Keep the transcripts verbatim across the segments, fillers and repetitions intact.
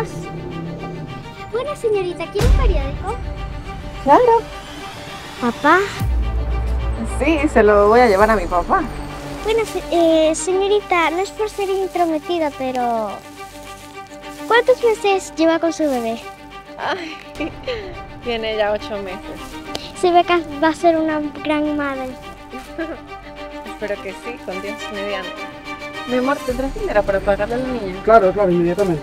Adiós. Buena señorita, ¿quiere un periódico? Claro. ¿Papá? Sí, se lo voy a llevar a mi papá. Bueno, eh, señorita, no es por ser intrometida, pero... ¿cuántos meses lleva con su bebé? Ay, tiene ya ocho meses. Se ve que va a ser una gran madre. Espero que sí, con Dios mediante. Mi amor, ¿tendrás dinero para pagarle a la niña? Claro, claro, inmediatamente.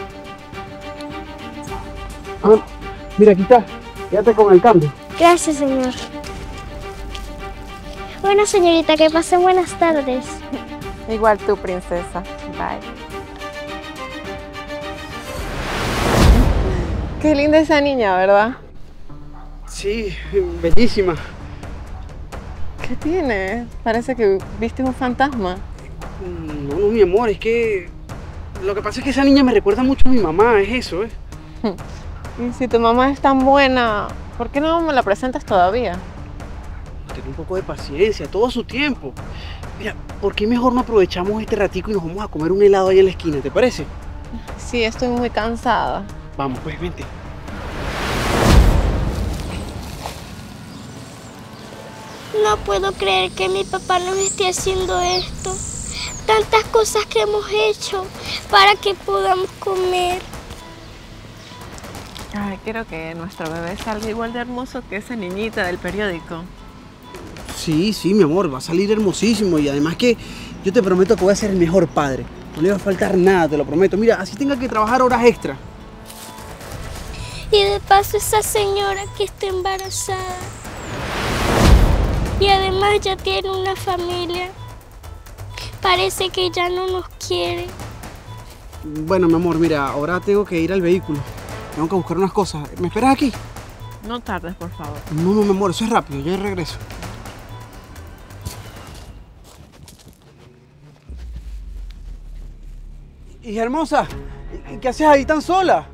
Ah, mira, aquí está. Quédate con el cambio. Gracias, señor. Bueno, señorita, que pasen buenas tardes. Igual tú, princesa. Bye. Qué linda esa niña, ¿verdad? Sí, bellísima. ¿Qué tiene? Parece que viste un fantasma. No, no, mi amor, es que... lo que pasa es que esa niña me recuerda mucho a mi mamá, es eso, ¿eh? Y si tu mamá es tan buena, ¿por qué no me la presentas todavía? Ten un poco de paciencia, todo a su tiempo. Mira, ¿por qué mejor no aprovechamos este ratico y nos vamos a comer un helado ahí en la esquina, ¿te parece? Sí, estoy muy cansada. Vamos, pues, vente. No puedo creer que mi papá nos esté haciendo esto. Tantas cosas que hemos hecho para que podamos comer. Ay, quiero que nuestro bebé salga igual de hermoso que esa niñita del periódico. Sí, sí, mi amor, va a salir hermosísimo y además que yo te prometo que voy a ser el mejor padre. No le va a faltar nada, te lo prometo. Mira, así tenga que trabajar horas extra. Y de paso esa señora que está embarazada. Y además ya tiene una familia. Parece que ya no nos quiere. Bueno, mi amor, mira, ahora tengo que ir al vehículo. Tengo que buscar unas cosas. ¿Me esperas aquí? No tardes, por favor. No, no, mi amor, eso es rápido, yo regreso. Hija hermosa, ¿qué haces ahí tan sola?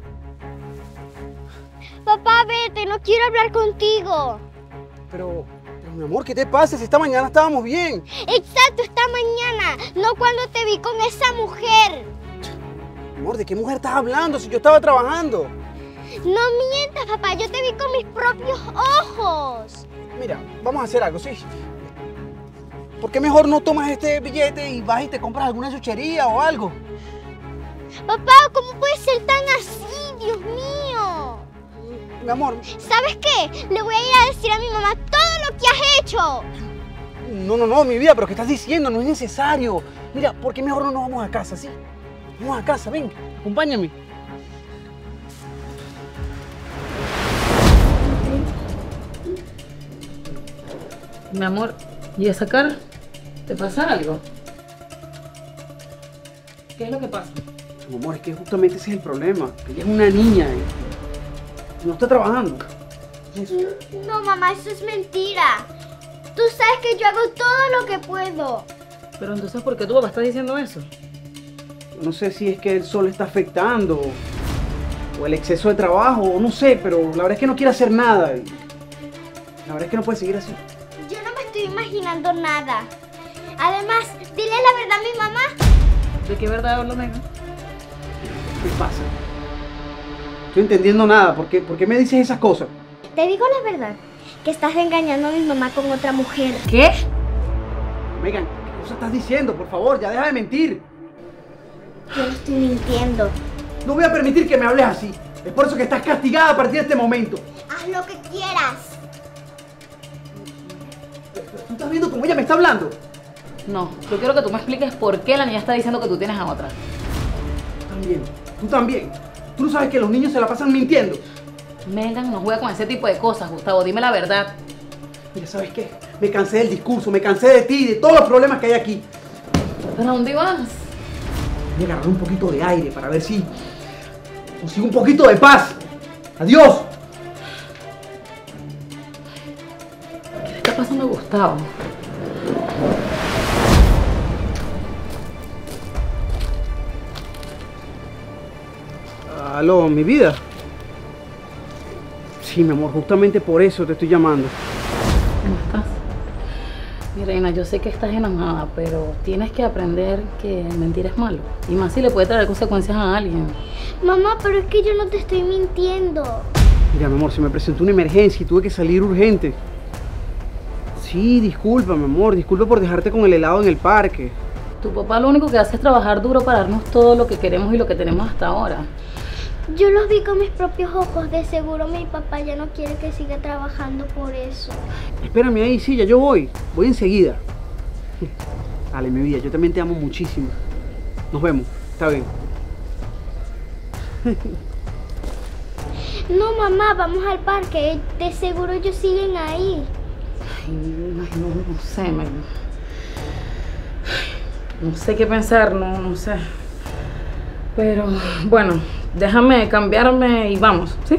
Papá, vete, no quiero hablar contigo. Pero, pero mi amor, ¿qué te pasa? Si esta mañana estábamos bien. Exacto, esta mañana, no cuando te vi con esa mujer. Amor, ¿de qué mujer estás hablando si yo estaba trabajando? No mientas, papá, yo te vi con mis propios ojos. Mira, vamos a hacer algo, ¿sí? ¿Por qué mejor no tomas este billete y vas y te compras alguna chuchería o algo? Papá, ¿cómo puedes ser tan así, Dios mío? Mi amor. ¿Sabes qué? Le voy a ir a decir a mi mamá todo lo que has hecho. No, no, no, mi vida, pero ¿qué estás diciendo? No es necesario. Mira, ¿por qué mejor no nos vamos a casa, sí? Vamos a casa, ven, acompáñame. Mi amor, ¿y esa cara? ¿Te pasa algo? ¿Qué es lo que pasa? Mi amor, es que justamente ese es el problema. Ella es una niña y no está trabajando. Eso. No, mamá, eso es mentira. Tú sabes que yo hago todo lo que puedo. Pero entonces, ¿por qué tu papá está diciendo eso? No sé si es que el sol está afectando o el exceso de trabajo, o no sé, pero la verdad es que no quiere hacer nada. Y la verdad es que no puede seguir así. Yo no me estoy imaginando nada. Además, dile la verdad a mi mamá. ¿De qué verdad hablo, nena? ¿Qué pasa? No estoy entendiendo nada. ¿Por qué, ¿Por qué me dices esas cosas? Te digo la verdad, que estás engañando a mi mamá con otra mujer. ¿Qué? Megan, ¿qué cosa estás diciendo? Por favor, ya deja de mentir. Yo no estoy mintiendo. No voy a permitir que me hables así. Es por eso que estás castigada a partir de este momento. Haz lo que quieras. ¿Tú estás viendo cómo ella me está hablando? No, yo quiero que tú me expliques por qué la niña está diciendo que tú tienes a otra. También, tú también. Tú no sabes que los niños se la pasan mintiendo. Megan no juega con ese tipo de cosas, Gustavo, dime la verdad. Mira, ¿sabes qué? Me cansé del discurso, me cansé de ti y de todos los problemas que hay aquí. ¿Pero a dónde vas? Voy a agarrar un poquito de aire para ver si consigo un poquito de paz. ¡Adiós! ¿Qué le está pasando a Gustavo? Aló, mi vida. Sí, mi amor, justamente por eso te estoy llamando. ¿Cómo estás? Mi reina, yo sé que estás enamorada, pero tienes que aprender que mentir es malo. Y más si le puede traer consecuencias a alguien. Mamá, pero es que yo no te estoy mintiendo. Mira, mi amor, se me presentó una emergencia y tuve que salir urgente. Sí, disculpa, mi amor, disculpa por dejarte con el helado en el parque. Tu papá lo único que hace es trabajar duro para darnos todo lo que queremos y lo que tenemos hasta ahora. Yo los vi con mis propios ojos. De seguro mi papá ya no quiere que siga trabajando por eso. Espérame ahí, sí, ya yo voy. Voy enseguida. Dale, mi vida, yo también te amo muchísimo. Nos vemos, está bien. No, mamá, vamos al parque. De seguro ellos siguen ahí. Ay, no, no, no sé, me... no sé qué pensar, no, no sé. Pero, bueno, déjame cambiarme y vamos, ¿sí?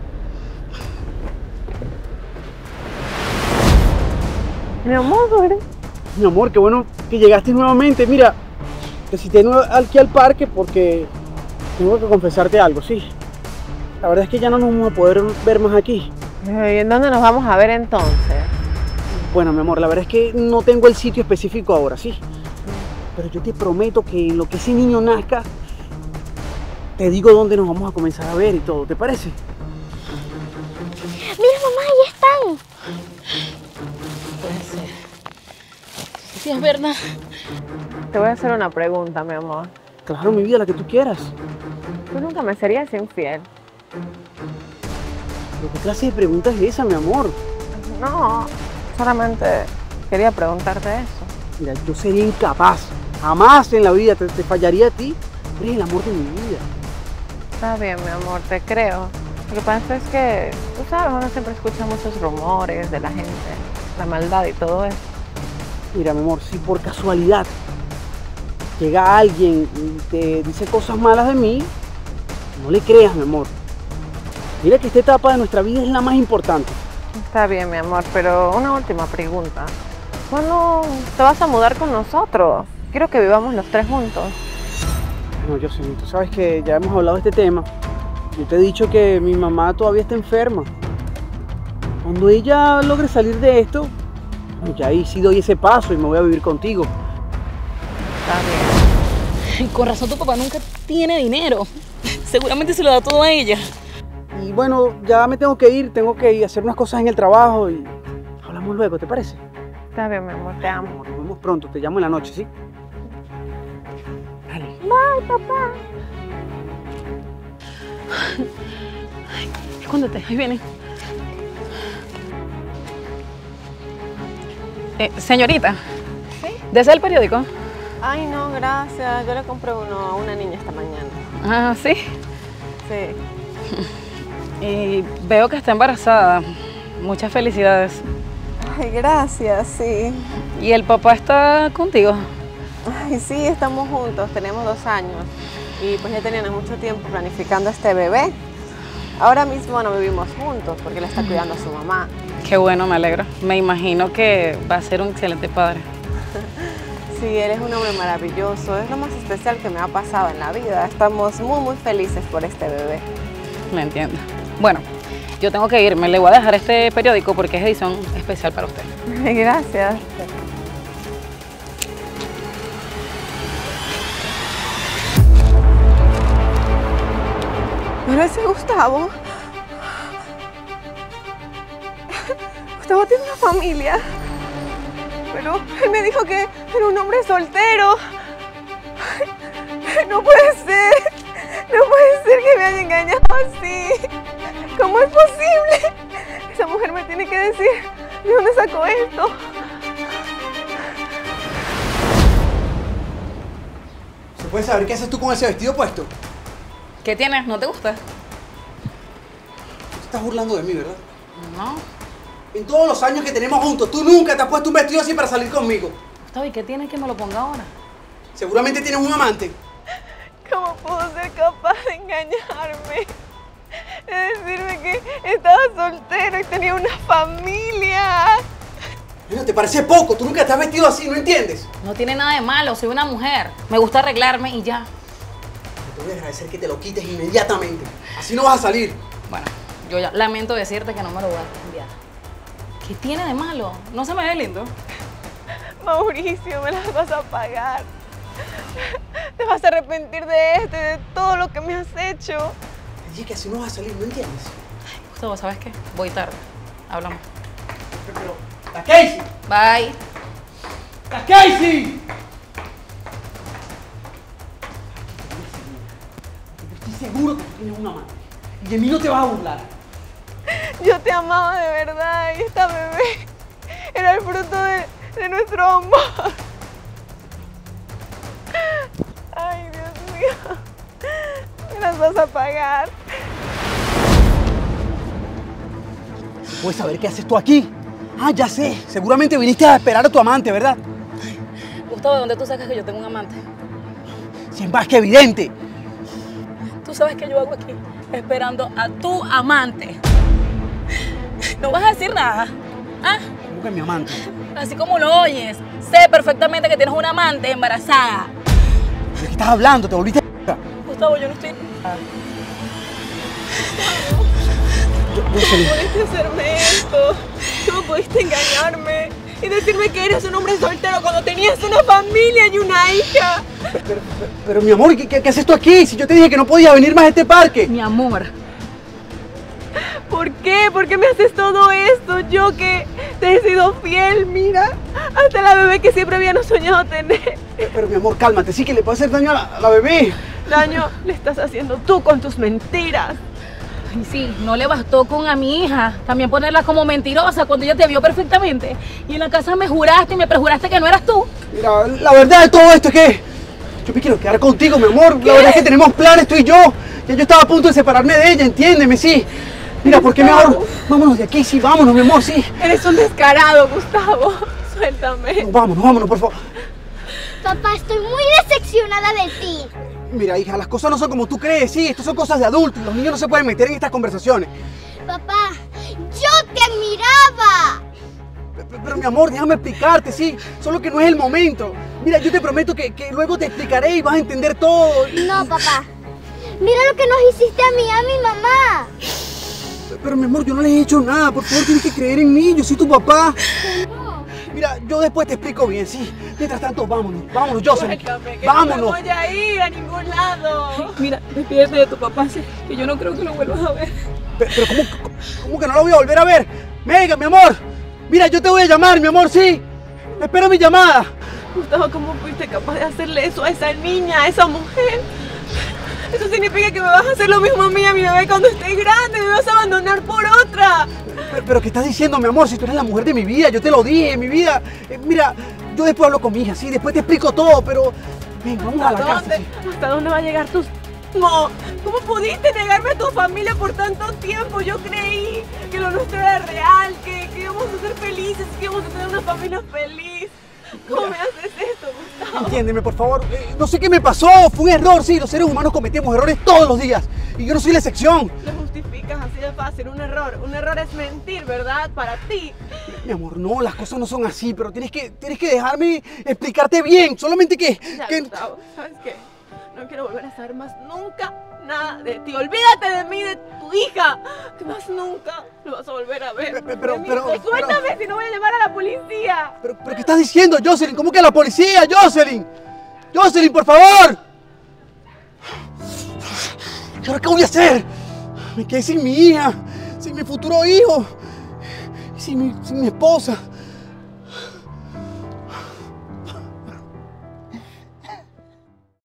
Mi amor. Mi amor, qué bueno que llegaste nuevamente. Mira, te cité aquí al parque porque tengo que confesarte algo, sí. La verdad es que ya no nos vamos a poder ver más aquí. ¿Y en dónde nos vamos a ver entonces? Bueno, mi amor, la verdad es que no tengo el sitio específico ahora, sí. Pero yo te prometo que en lo que ese niño nazca, te digo dónde nos vamos a comenzar a ver y todo, ¿te parece? Mira, mamá, ahí están. Puede ser. Sí, es verdad. Te voy a hacer una pregunta, mi amor. Claro, mi vida, la que tú quieras. ¿Tú nunca me serías infiel? ¿Pero qué clase de pregunta es esa, mi amor? No, solamente quería preguntarte eso. Mira, yo sería incapaz. Jamás en la vida te, te fallaría a ti. Eres el amor de mi vida. Está bien, mi amor, te creo. Lo que pasa es que, tú sabes, uno siempre escucha muchos rumores de la gente, la maldad y todo eso. Mira, mi amor, si por casualidad llega alguien y te dice cosas malas de mí, no le creas, mi amor. Mira que esta etapa de nuestra vida es la más importante. Está bien, mi amor, pero una última pregunta. ¿Cuándo te vas a mudar con nosotros? Quiero que vivamos los tres juntos. No, yo sí, tú sabes que ya hemos hablado de este tema. Yo te he dicho que mi mamá todavía está enferma. Cuando ella logre salir de esto, ya ahí sí doy ese paso y me voy a vivir contigo. Está bien. Y con razón tu papá nunca tiene dinero. Seguramente se lo da todo a ella. Y bueno, ya me tengo que ir, tengo que ir a hacer unas cosas en el trabajo y hablamos luego, ¿te parece? Está bien, mi amor, te amo. Nos vemos pronto, te llamo en la noche, ¿sí? Dale. Bye, papá. Ay, escóndete, ahí viene. Eh, señorita. ¿Sí? ¿Desea el periódico? Ay, no, gracias. Yo le compré uno a una niña esta mañana. Ah, ¿sí? Sí. Y veo que está embarazada. Muchas felicidades. Ay, gracias, sí. ¿Y el papá está contigo? Ay, sí, estamos juntos, tenemos dos años. Y pues ya teníamos mucho tiempo planificando este bebé. Ahora mismo no vivimos juntos porque él está cuidando a su mamá. Qué bueno, me alegro. Me imagino que va a ser un excelente padre. Sí, él es un hombre maravilloso. Es lo más especial que me ha pasado en la vida. Estamos muy, muy felices por este bebé. Me entiendo. Bueno, yo tengo que irme. Le voy a dejar este periódico porque es edición especial para usted. Gracias. Pero ese Gustavo... Gustavo tiene una familia. Pero él me dijo que era un hombre soltero. No puede ser. No puede ser que me haya engañado así. ¿Cómo es posible? Esa mujer me tiene que decir de dónde sacó esto. ¿Se puede saber qué haces tú con ese vestido puesto? ¿Qué tienes? ¿No te gusta? Te estás burlando de mí, ¿verdad? No. En todos los años que tenemos juntos, tú nunca te has puesto un vestido así para salir conmigo. Gustavo, ¿y qué tienes que me lo ponga ahora? Seguramente tienes un amante. ¿Cómo pudo ser capaz de engañarme? De decirme que estaba soltero y tenía una familia. Bueno, te parece poco, tú nunca te has vestido así, ¿no entiendes? No tiene nada de malo, soy una mujer. Me gusta arreglarme y ya. Te voy a agradecer que te lo quites inmediatamente. Así no vas a salir. Bueno, yo ya lamento decirte que no me lo voy a cambiar. ¿Qué tiene de malo? ¿No se me ve lindo? Mauricio, me las vas a pagar. Te vas a arrepentir de esto y de todo lo que me has hecho. Te dije que así no vas a salir, ¿no entiendes? Gustavo, ¿sabes qué? Voy tarde. Hablamos. Pero, pero, ¡la Casey! Bye. ¡La Casey! Estoy seguro que tú tienes un amante. Y de mí no te vas a burlar. Yo te amaba de verdad y esta bebé era el fruto de, de nuestro amor. Ay, Dios mío. Me las vas a pagar. ¿Puedes saber qué haces tú aquí? Ah, ya sé. Seguramente viniste a esperar a tu amante, ¿verdad? Gustavo, ¿de dónde tú sacas que yo tengo un amante? Si es más que evidente. Tú sabes que yo hago aquí esperando a tu amante. No vas a decir nada. ¿Ah? ¿Cómo que mi amante? Así como lo oyes, sé perfectamente que tienes una amante embarazada. ¿De qué estás hablando? ¿Te volviste a... Gustavo, yo no estoy... Yo, ¿Cómo pudiste hacerme esto? ¿Cómo pudiste engañarme? Y decirme que eres un hombre soltero cuando tenías una familia y una hija. Pero, pero, pero, mi amor, ¿qué, qué, ¿qué haces tú aquí? Si yo te dije que no podías venir más a este parque. Mi amor. ¿Por qué? ¿Por qué me haces todo esto? Yo que te he sido fiel, mira. Hasta la bebé que siempre habíamos soñado tener. Pero, pero mi amor, cálmate, sí que le puede hacer daño a la, a la bebé. Daño le estás haciendo tú con tus mentiras. Y sí, no le bastó con a mi hija también ponerla como mentirosa cuando ella te vio perfectamente. Y en la casa me juraste y me perjuraste que no eras tú. Mira, la verdad de todo esto es que yo me quiero quedar contigo, mi amor. ¿Qué? La verdad es que tenemos planes tú y yo. Ya yo estaba a punto de separarme de ella, entiéndeme, sí. Mira, ¿por qué mejor? Vámonos de aquí, sí, vámonos, mi amor, sí. Eres un descarado, Gustavo. Suéltame. No, vámonos, vámonos, por favor. Papá, estoy muy decepcionada de ti. Mira, hija, las cosas no son como tú crees, sí. Esto son cosas de adultos. Los niños no se pueden meter en estas conversaciones. Papá, yo te admiraba. Pero, pero, mi amor, déjame explicarte, sí. Solo que no es el momento. Mira, yo te prometo que, que luego te explicaré y vas a entender todo. No, papá. Mira lo que nos hiciste a mí, a mi mamá. Pero, mi amor, yo no le he hecho nada. Por favor, tienes que creer en mí. Yo soy tu papá. No. Mira, yo después te explico bien, sí. Mientras tanto, vámonos. Vámonos, Jocelyn. Suéltame, que Vámonos. no me voy a ir a ningún lado. Mira, despídete de tu papá, sí, que yo no creo que lo vuelvas a ver. Pero, pero ¿cómo, ¿cómo que no lo voy a volver a ver? Megan, mi amor. Mira, yo te voy a llamar, mi amor, sí. Espera mi llamada. Gustavo, ¿cómo fuiste capaz de hacerle eso a esa niña, a esa mujer? Eso significa que me vas a hacer lo mismo a mí, a mi bebé cuando esté grande, me vas a abandonar por otra. Pero, pero ¿qué estás diciendo, mi amor? Si tú eres la mujer de mi vida, yo te lo dije, mi vida. Eh, mira, yo después hablo con mi hija, sí, después te explico todo, pero... Ven, vamos a la casa, dónde? sí. ¿Hasta dónde va a llegar tus...? No, ¿cómo pudiste negarme a tu familia por tanto tiempo? Yo creí que lo nuestro era real, que, que íbamos a ser felices, que íbamos a tener una familia feliz. ¿Cómo me haces esto, Gustavo? Entiéndeme, por favor. Eh, no sé qué me pasó, fue un error, sí. Los seres humanos cometemos errores todos los días. Y yo no soy la excepción. Lo justificas así de fácil, un error. Un error es mentir, ¿verdad? Para ti. Mi amor, no, las cosas no son así, pero tienes que, tienes que dejarme explicarte bien. Solamente que... Ya, que... Gustavo, ¿sabes qué? No quiero volver a saber más nunca nada de ti. Olvídate de mí, de tu hija. Que más nunca lo vas a volver a ver. Pero, pero, De mí. pero- Pues suéltame, si no voy a llamar a la policía. Pero, pero ¿qué estás diciendo, Jocelyn? ¿Cómo que la policía, Jocelyn? Jocelyn, por favor. ¿Y ahora qué voy a hacer? Me quedé sin mi hija, sin mi futuro hijo, sin mi, sin mi esposa.